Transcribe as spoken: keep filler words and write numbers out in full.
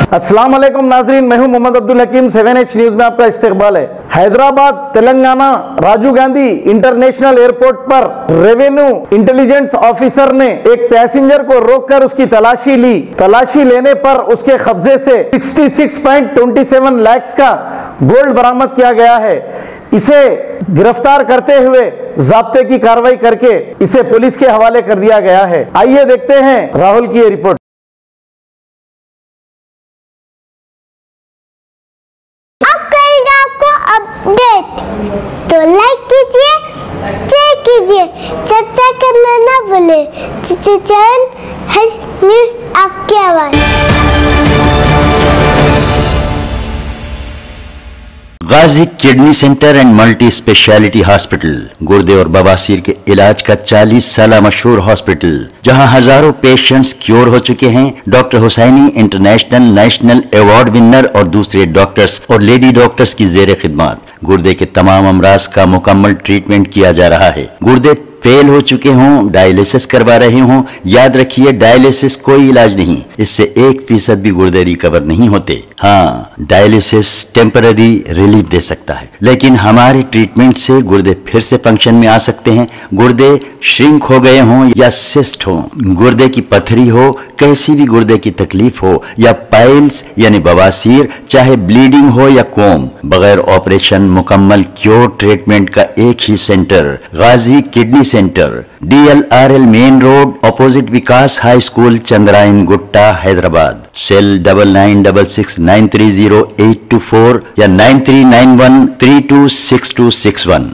अस्सलाम वालेकुम नाजरीन, मैं हूं Mohammad Abdul Hakeem. Seven H news में आपका इस्तकबाल है। हैदराबाद तेलंगाना राजीव गांधी इंटरनेशनल एयरपोर्ट पर रेवेन्यू इंटेलिजेंस ऑफिसर ने एक पैसेंजर को रोककर उसकी तलाशी ली। तलाशी लेने पर उसके कब्जे से छियासठ पॉइंट दो सात लाख का गोल्ड बरामद किया गया है। इसे गिरफ्तार करते हुए जाब्ते की कार्रवाई करके इसे पुलिस के हवाले कर दिया गया है। आइए देखते हैं राहुल की ये रिपोर्ट। अपडेट तो लाइक कीजिए, शेयर कीजिए, चर्चा करना ना भूले। चैनल न्यूज़ आपकी आवाज। Ghazi kidney centre and multi speciality hospital गुर्दे और बवासीर के इलाज का चालीस साल मशहूर हॉस्पिटल, जहां हजारों पेशेंट्स क्योर हो चुके हैं। Doctor Hussaini international national award winner और दूसरे डॉक्टर्स और लेडी डॉक्टर्स की जेर खिदमत गुर्दे के तमाम अमराज का मुकम्मल ट्रीटमेंट किया जा रहा है। गुर्दे फेल हो चुके हों, डायलिसिस करवा रहे हों, याद रखिए डायलिसिस कोई इलाज नहीं, इससे एक फीसद भी गुर्दे रिकवर नहीं होते। हाँ, डायलिसिस टेम्पररी रिलीफ दे सकता है, लेकिन हमारे ट्रीटमेंट से गुर्दे फिर से फंक्शन में आ सकते हैं। गुर्दे श्रिंक हो गए हों या सिस्ट हो, गुर्दे की पथरी हो, कैसी भी गुर्दे की तकलीफ हो, या पाइल्स यानी बवासीर, चाहे ब्लीडिंग हो या कोम, बगैर ऑपरेशन मुकम्मल क्योर ट्रीटमेंट का एक ही centre, Ghazi kidney centre, D L R L main road, opposite Vikas high school, Chandrayangutta, Hyderabad. Cell double nine double six nine three zero eight two four या nine three nine one three two six two six one.